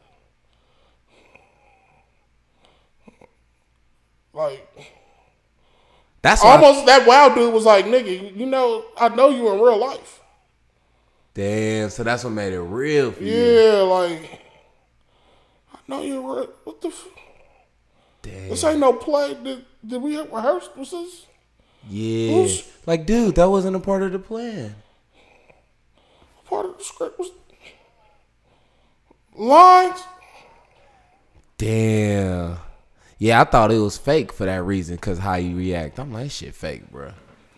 Like, That's why almost I, that wow dude was like, nigga, you know, I know you in real life. Damn, so that's what made it real for you. Yeah, like, I know you in real, what the f- Damn. This ain't no play. Did, did we rehearse? Was this? Yeah. Who's, like, dude, that wasn't a part of the plan. part of the script was lines. Damn. Yeah, I thought it was fake for that reason, because how you react. I'm like, shit fake, bro.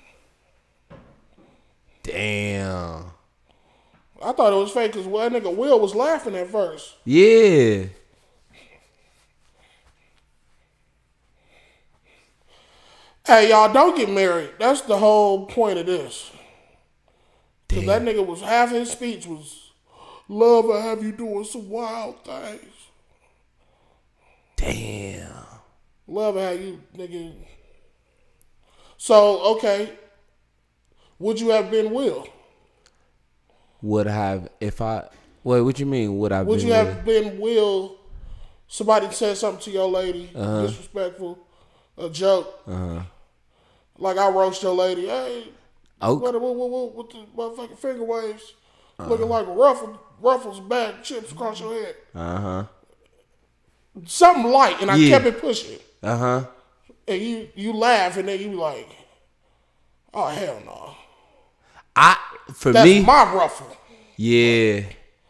Damn. I thought it was fake because well, that nigga Will was laughing at first. Yeah. Hey, y'all, don't get married. That's the whole point of this. Because that nigga was, half his speech was, love will have you doing some wild things. Damn. Love will have you, nigga. So, okay. Would you have been Will? Would have, if I, wait, what you mean, would I Would been you have with? been Will, somebody said something to your lady, Uh-huh. disrespectful, a joke, Uh-huh. like I roast your lady, hey, Oh. what, what, what, what, what the motherfucking finger waves, looking like a ruffle, ruffles bag, chips across your head. Uh-huh. Something light, and I Yeah. kept it pushing. Uh-huh. And you, you laugh, and then you be like, oh, hell no. I, for That's me, my ruffle. yeah.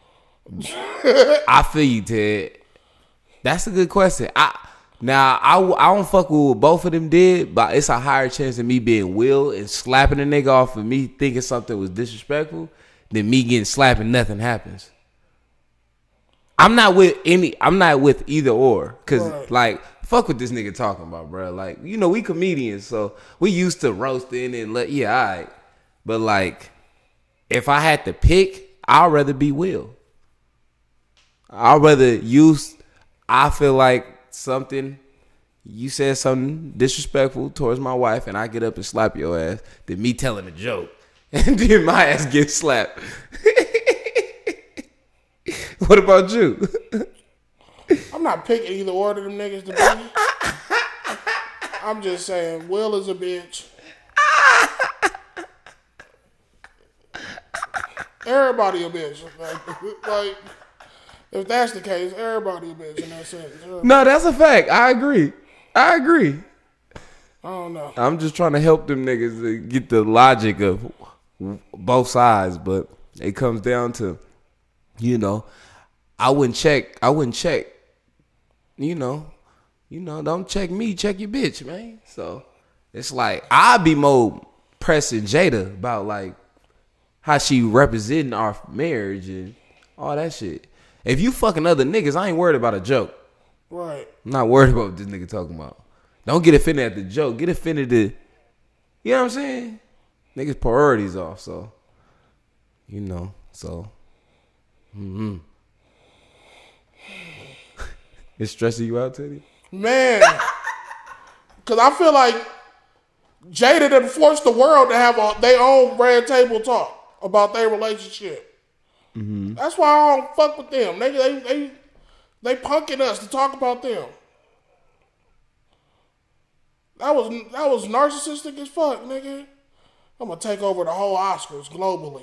I feel you, Ted. That's a good question. I Now, I, I don't fuck with what both of them did, but it's a higher chance of me being Will and slapping a nigga off of me thinking something was disrespectful than me getting slapped and nothing happens. I'm not with any, I'm not with either or. Cause Right. like, fuck what this nigga talking about, bro. Like, you know, we comedians, so we used to roasting and let, yeah, all right. But like, if I had to pick, I'd rather be Will. I'd rather use, I feel like something, you said something disrespectful towards my wife and I get up and slap your ass than me telling a joke and then my ass get slapped. What about you? I'm not picking either or of them niggas to be. I'm just saying, Will is a bitch. Everybody a bitch. Like, like, if that's the case, everybody a bitch in that sense. Everybody. No, that's a fact. I agree. I agree. I don't know. I'm just trying to help them niggas to get the logic of both sides, but it comes down to, you know, I wouldn't check. I wouldn't check. You know, you know, don't check me, check your bitch, man. So it's like I'd be more pressing Jada about like how she representing our marriage and all that shit. If you fucking other niggas, I ain't worried about a joke. Right. I'm not worried about what this nigga talking about. Don't get offended at the joke. Get offended to, you know what I'm saying? niggas priorities off. So, you know, so. Mm-hmm. It's stressing you out, Teddy? Man. Because I feel like Jada done forced the world to have a, their own red table talk about their relationship. Mm-hmm. That's why I don't fuck with them. They, they, they, they punking us to talk about them. That was that was narcissistic as fuck, nigga. I'm gonna take over the whole Oscars globally.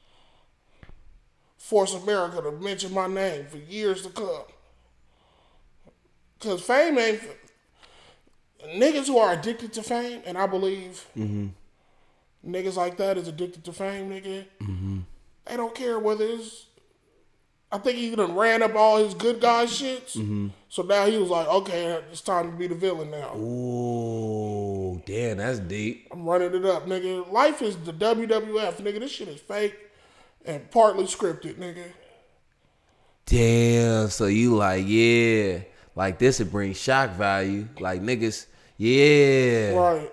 Force America to mention my name for years to come. Cause fame ain't niggas who are addicted to fame, and I believe mm-hmm. niggas like that is addicted to fame, nigga. Mm-hmm. They don't care whether it's. I think he done ran up all his good guy shits. Mm-hmm. So now he was like, okay, it's time to be the villain now. Ooh, damn, that's deep. I'm running it up, nigga. Life is the W W F, nigga. This shit is fake and partly scripted, nigga. Damn, so you like, yeah, like this would bring shock value. Like niggas, yeah. Right.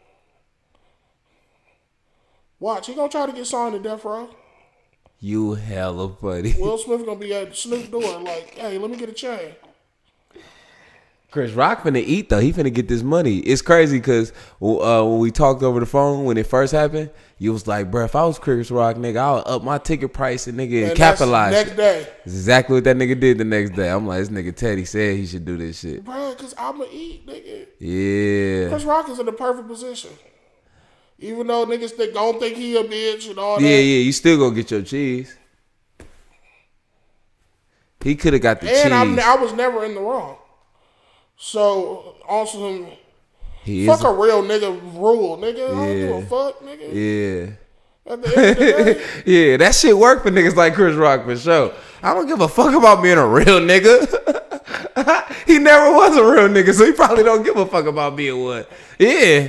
Watch, he gonna try to get signed to Death Row. You hella funny. Will Smith gonna be at Snoop door like, hey, let me get a chain. Chris Rock finna eat though. He finna get this money. It's crazy because uh, when we talked over the phone when it first happened, you was like, bro, if I was Chris Rock, nigga, I would up my ticket price and nigga and capitalize. Next day. That's exactly what that nigga did the next day. I'm like, this nigga Teddy said he should do this shit. Bro, because I'ma eat, nigga. Yeah. Chris Rock is in the perfect position. Even though niggas think, don't think he a bitch and all yeah, that. Yeah, yeah, you still gonna get your cheese. He could have got the and cheese. I, I was never in the wrong. So, also, he fuck is a real nigga rule, nigga. Yeah. I don't give a fuck, nigga. Yeah. At the end of the day. Yeah, that shit work for niggas like Chris Rock for sure. I don't give a fuck about being a real nigga. He never was a real nigga, so he probably don't give a fuck about being one. Yeah.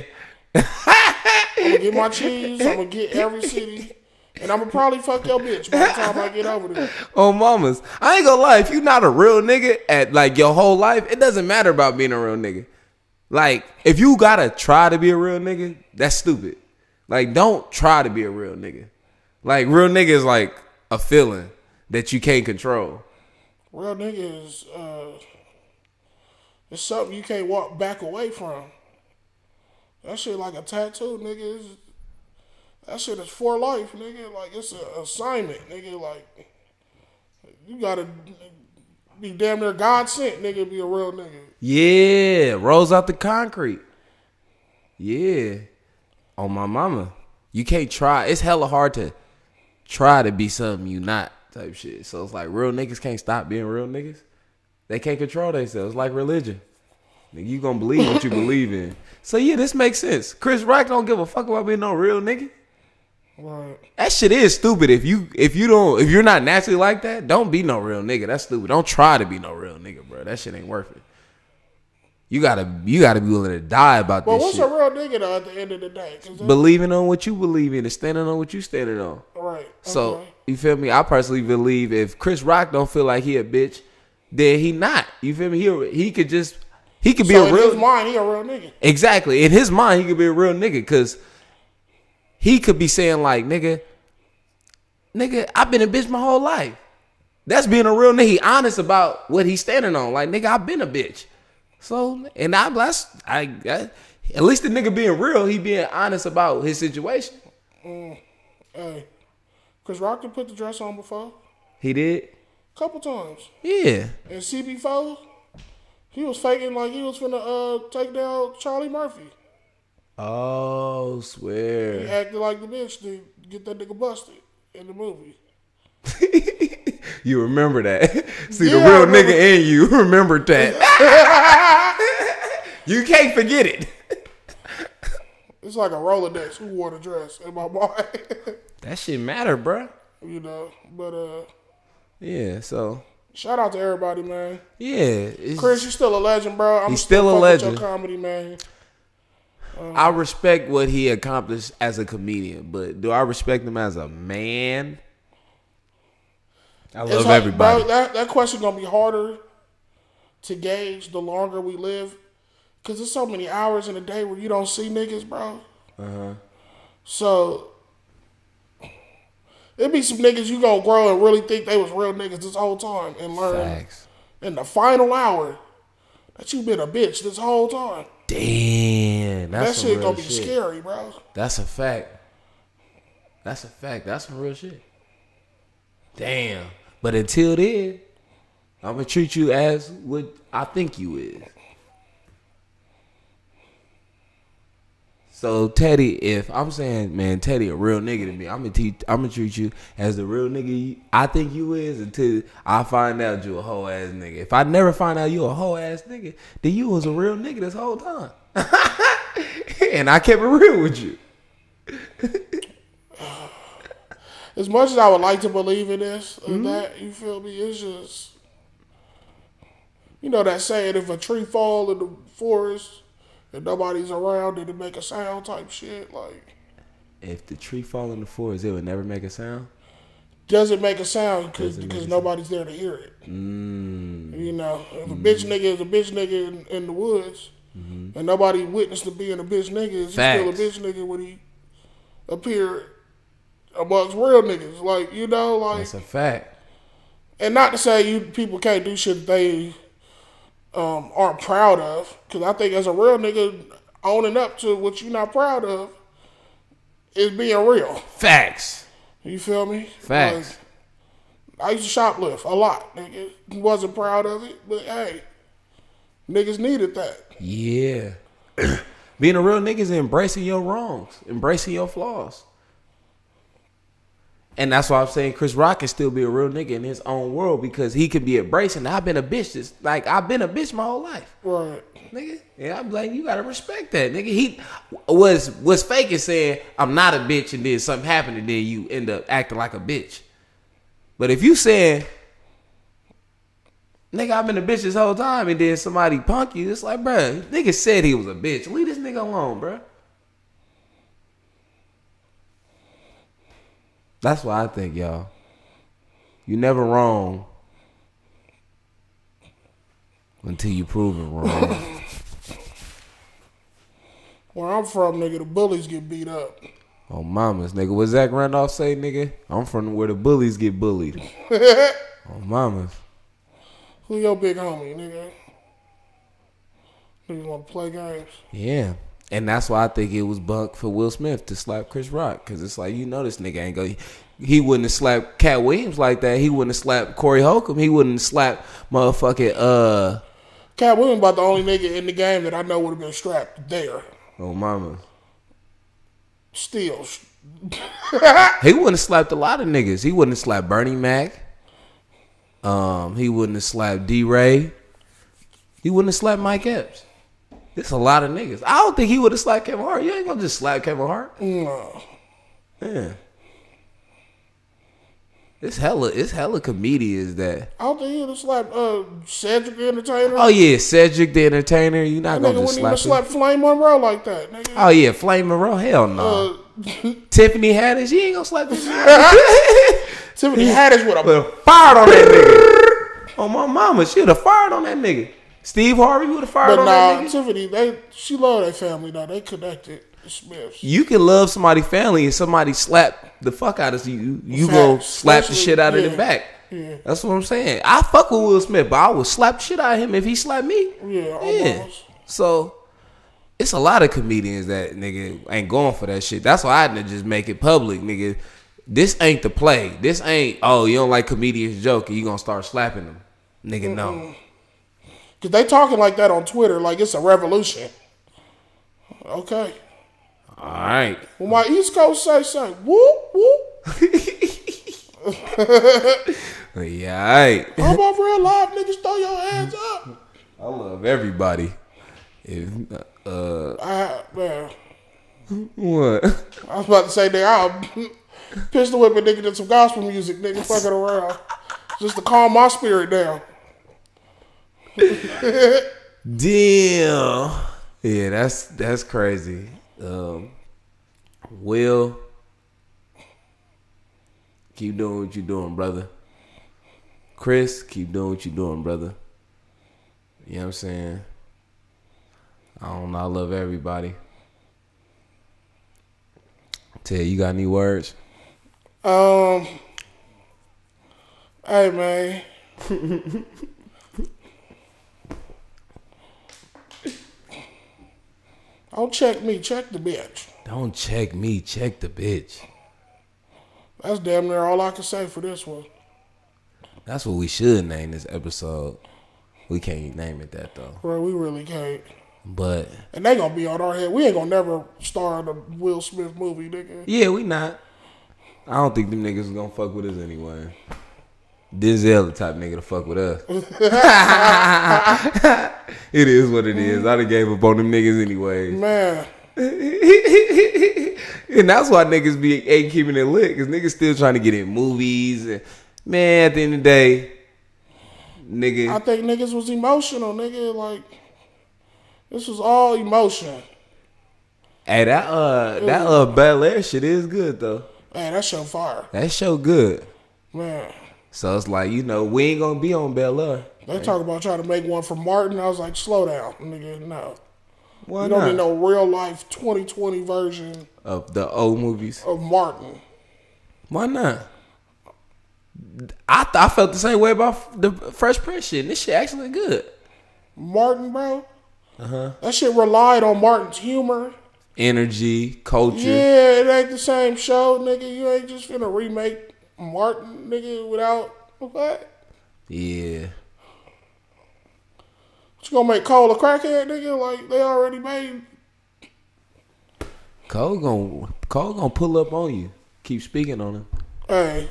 I'm gonna get my cheese. I'm gonna get every city, and I'm gonna probably fuck your bitch by the time I get over there. Oh, mamas, I ain't gonna lie. If you not a real nigga at like your whole life, it doesn't matter about being a real nigga. Like, if you gotta try to be a real nigga, that's stupid. Like, don't try to be a real nigga. Like, real nigga is like a feeling that you can't control. Real nigga is uh, it's something you can't walk back away from. That shit like a tattoo, nigga. It's, that shit is for life, nigga. Like, it's an assignment, nigga. Like, you gotta be damn near God sent, nigga, to be a real nigga. Yeah, rolls out the concrete. Yeah. On my mama. You can't try. It's hella hard to try to be something you not type shit. So it's like real niggas can't stop being real niggas. They can't control themselves. Like religion. Nigga, you gonna believe what you believe in. So yeah, this makes sense. Chris Rock don't give a fuck about being no real nigga. Right. That shit is stupid. If you if you don't if you're not naturally like that, don't be no real nigga. That's stupid. Don't try to be no real nigga, bro. That shit ain't worth it. You gotta you gotta be willing to die about well, this what's shit. a real nigga though at the end of the day? Believing on what you believe in and standing on what you standing on. Right. Okay. So you feel me? I personally believe if Chris Rock don't feel like he a bitch, then he not. You feel me? He he could just he could be so a real. In his mind, he a real nigga. Exactly. In his mind, he could be a real nigga because he could be saying like, nigga, nigga, I've been a bitch my whole life. That's being a real nigga. He honest about what he's standing on. Like, nigga, I've been a bitch. So, and I, that's, I, I, at least the nigga being real, he being honest about his situation. Mm, hey, Chris Rock done put the dress on before. He did? Couple times. Yeah. And C B four, he was faking like he was finna uh, take down Charlie Murphy. Oh, swear. He acted like the bitch to get that nigga busted in the movie. You remember that. See, Yeah, the real nigga in you remembered that. You can't forget it. It's like a Rolodex. Who wore the dress in my mind? That shit matter, bruh. You know, but uh, yeah. So shout out to everybody, man. Yeah, Chris, you still a legend, bro. I'm he's still, still a legend. With your comedy, man. Um, I respect what he accomplished as a comedian, but do I respect him as a man? I love hard, everybody. Bro, that that question gonna be harder to gauge the longer we live, cause there's so many hours in a day where you don't see niggas, bro. Uh huh. So it be some niggas you gonna grow and really think they was real niggas this whole time and learn Facts. In the final hour that you been a bitch this whole time. Damn, that's that shit gonna be shit. scary, bro. That's a fact. That's a fact. That's some real shit. Damn. But until then, I'm gonna treat you as what I think you is. So Teddy, if I'm saying, man, Teddy a real nigga to me, I'm gonna teach, I'm gonna treat you as the real nigga you, I think you is until I find out you a hoe ass nigga. If I never find out you a hoe ass nigga, then you was a real nigga this whole time, and I kept it real with you. As much as I would like to believe in this or mm-hmm. that, you feel me? It's just, you know that saying, if a tree fall in the forest and nobody's around, did it make a sound type shit? Like, if the tree fall in the forest, it would never make a sound? Does it make a sound because nobody's there to hear it? Mm. You know, if a mm. bitch nigga is a bitch nigga in, in the woods mm-hmm. and nobody witnessed him being a bitch nigga, is he still a bitch nigga when he appeared amongst real niggas? Like, you know, like. That's a fact. And not to say you people can't do shit that they um, aren't proud of, because I think as a real nigga, owning up to what you're not proud of is being real. Facts. You feel me? Facts. Like, I used to shoplift a lot, nigga. Wasn't proud of it, but hey, niggas needed that. Yeah. Being a real nigga is embracing your wrongs, embracing your flaws. And that's why I'm saying Chris Rock can still be a real nigga in his own world, because he can be embracing. I've been a bitch. This, like, I've been a bitch my whole life. Right. Nigga. Yeah, I'm like, you gotta respect that. Nigga, he was was fake is saying, I'm not a bitch, and then something happened, and then you end up acting like a bitch. But if you saying, nigga, I've been a bitch this whole time, and then somebody punk you, it's like, bruh, nigga said he was a bitch. Leave this nigga alone, bruh. That's why I think, y'all, you never wrong until you prove it wrong. Where I'm from, nigga, the bullies get beat up. Oh, mamas, nigga. What Zach Randolph say, nigga? I'm from where the bullies get bullied. Oh, mamas. Who your big homie, nigga? Niggas want to play games. Yeah. And that's why I think it was bunk for Will Smith to slap Chris Rock. Because it's like, you know this nigga ain't go. He wouldn't have slapped Cat Williams like that. He wouldn't have slapped Corey Holcomb. He wouldn't have slapped motherfucking... uh. Cat Williams about the only nigga in the game that I know would have been strapped there. Oh, mama. Still. He wouldn't have slapped a lot of niggas. He wouldn't have slapped Bernie Mac. Um, he wouldn't have slapped D-Ray. He wouldn't have slapped Mike Epps. It's a lot of niggas. I don't think he would have slapped Kevin Hart. You ain't gonna just slap Kevin Hart. No. Yeah. It's hella, it's hella comedians that. I don't think he would have slapped uh, Cedric the Entertainer. Oh yeah, Cedric the Entertainer. You not that gonna just slap him. Slap Flame Monroe like that, nigga. Oh yeah, Flame Monroe. Hell no. Uh, Tiffany Haddish. You ain't gonna slap the Tiffany Haddish would have fired on that nigga. Oh my mama, she would have fired on that nigga. Steve Harvey would have fired but on nah, that nigga. Tiffany, they she love their family though. They connected. The Smiths. You can love somebody's family and somebody slap the fuck out of you. You go slap the shit out yeah, of the back. Yeah. That's what I'm saying. I fuck with Will Smith, but I would slap the shit out of him if he slapped me. Yeah, yeah. Almost. So it's a lot of comedians that nigga ain't going for that shit. That's why I had to just make it public, nigga. This ain't the play. This ain't, oh, you don't like comedians joking, you gonna start slapping them. Nigga, mm-hmm. no. Cause they talking like that on Twitter, like it's a revolution. Okay. All right. Well, my East Coast say, say, whoop, whoop. Yeah, all right. How about real life niggas throw your hands up? I love everybody. If, uh, I, man. What? I was about to say, nigga, I'll pistol whip a nigga to some gospel music, nigga, fucking around. Just to calm my spirit down. Damn. Yeah, that's that's crazy. Um, Will, keep doing what you're doing, brother. Chris, keep doing what you're doing, brother. You know what I'm saying? I don't know. I love everybody. Ted, you got any words? Um, hey man. Don't check me, check the bitch. Don't check me, check the bitch. That's damn near all I can say for this one. That's what we should name this episode. We can't name it that though. Bro, we really can't. But and they gonna be on our head. We ain't gonna never star in a Will Smith movie, nigga. Yeah, we not. I don't think them niggas is gonna fuck with us anyway. Denzel the type nigga to fuck with us. It is what it is. I done gave up on them niggas anyway. Man. And that's why niggas be ain't keeping it lit, cause niggas still trying to get in movies. And, man, at the end of the day, nigga. I think niggas was emotional, nigga. Like, this was all emotion. Hey, that uh, that uh, Bel Air shit is good though. Man, that show fire. That show good. Man. So it's like, you know, we ain't gonna be on Bel Air. They right? talk about trying to make one for Martin. I was like, slow down, nigga. No. Why you don't not? need no real life twenty twenty version of the old movies of Martin. Why not? I th- I felt the same way about the Fresh Prince shit. This shit actually good. Martin, bro. Uh huh. That shit relied on Martin's humor, energy, culture. Yeah, it ain't the same show, nigga. You ain't just finna remake Martin, nigga, without what? Yeah. What you gonna make Cole a crackhead, nigga? Like they already made. Cole gonna Cole gonna pull up on you. Keep speaking on him. Hey.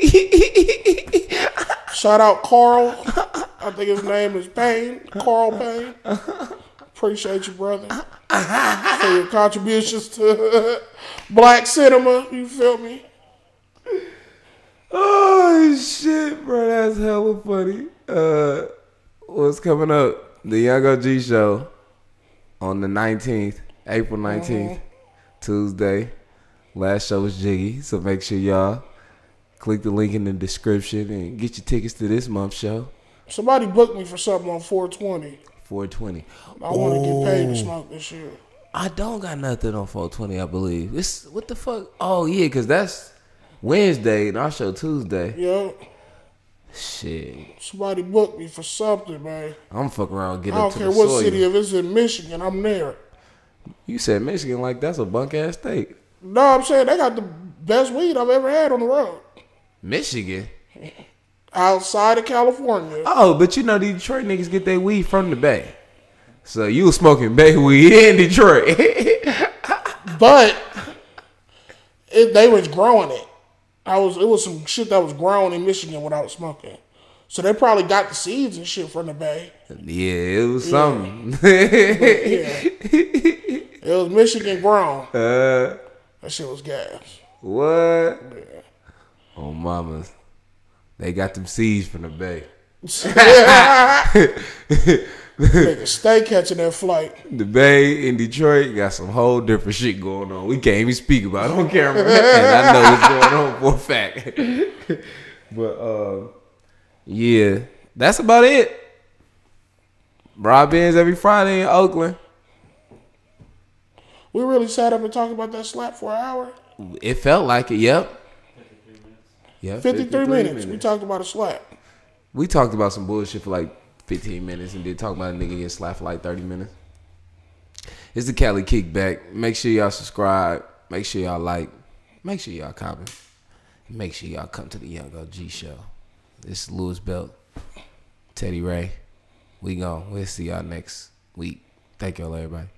Shout out Carl. I think his name is Payne. Carl Payne. Appreciate you, brother, for your contributions to black cinema. You feel me? Oh shit, bro, that's hella funny. Uh, what's coming up? The Young O G show on the nineteenth, April nineteenth, mm-hmm. Tuesday. Last show was Jiggy, so make sure y'all click the link in the description and get your tickets to this month's show. Somebody booked me for something on four twenty. four twenty. I want to get paid to smoke this year. I don't got nothing on four twenty, I believe. This what the fuck? Oh yeah, because that's Wednesday and our show Tuesday. Yep. Shit. Somebody booked me for something, man. I'm fucking around and get I up to the don't care what soil. city. If it's in Michigan, I'm there. You said Michigan like that's a bunk ass state. No, I'm saying they got the best weed I've ever had on the road. Michigan? Outside of California. Oh, but you know the Detroit niggas get their weed from the Bay. So you was smoking Bay weed in Detroit. But it, they was growing it. I was it was some shit that was grown in Michigan when I was smoking. So they probably got the seeds and shit from the Bay. Yeah, it was yeah. something. But, yeah. It was Michigan grown. Uh, that shit was gas. What? Yeah. Oh, mamas. They got them seeds from the Bay. Nigga, stay catching that flight. The Bay in Detroit got some whole different shit going on. We can't even speak about it on camera. And I know what's going on for a fact. But, uh, yeah, that's about it. Rob Benz every Friday in Oakland. We really sat up and talked about that slap for an hour? It felt like it, yep. fifty-three minutes. Yeah, fifty-three minutes. We talked about a slap. We talked about some bullshit for like fifteen minutes and did talk about a nigga getting slapped for like thirty minutes. It's the Cali Kickback. Make sure y'all subscribe. Make sure y'all like. Make sure y'all comment. Make sure y'all come to the Young O G show. This is Louis Belt, Teddy Ray. We gone. We'll see y'all next week. Thank y'all, everybody.